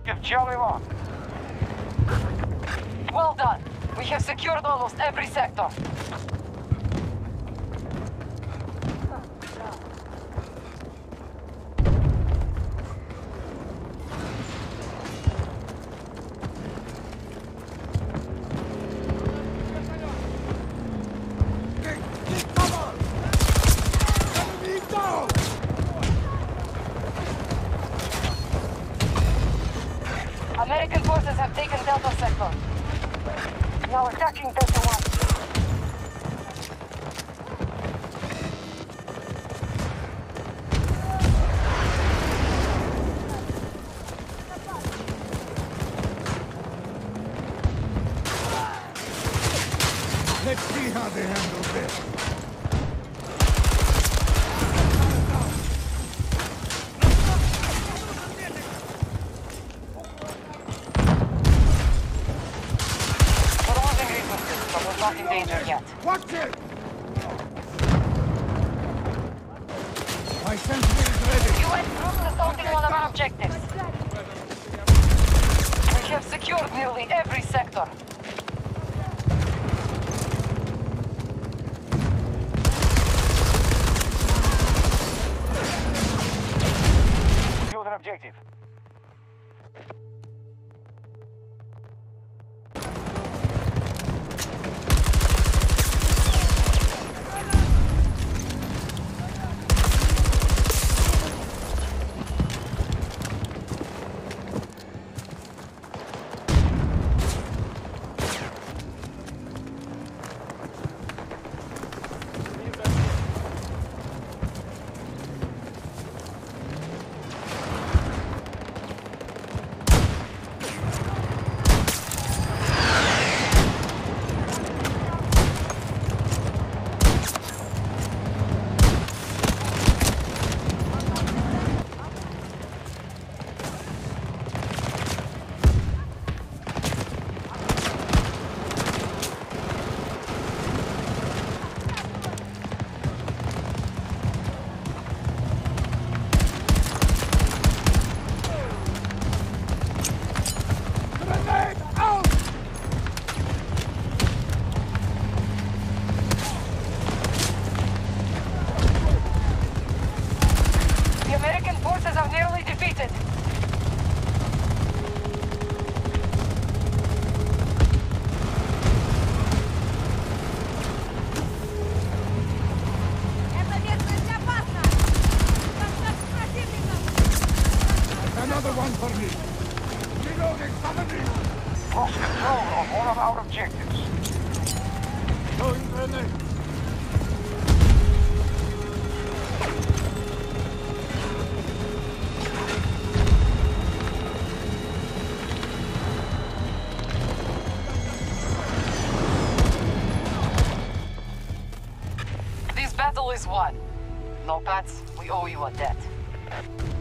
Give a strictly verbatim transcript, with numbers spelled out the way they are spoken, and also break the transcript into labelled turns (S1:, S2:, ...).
S1: Objective Charlie One.
S2: Well done. We have secured almost every sector. American forces have taken Delta Sector. Now attacking Delta One.
S3: Let's see how they handle this.
S2: Not in danger yet.
S3: Watch it! My sentry is ready.
S2: U S troops assaulting one of our objectives. We have secured nearly every sector.
S1: Killed an objective.
S3: Another one for me. Reloading, cover me.
S1: Lost control of one of our objectives.
S3: Throwing grenade.
S2: This battle is won. No, Pats, we owe you a debt.